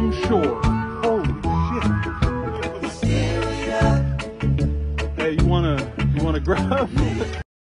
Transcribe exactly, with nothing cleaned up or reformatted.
from shore. Holy shit. Hey, you wanna, you wanna grab?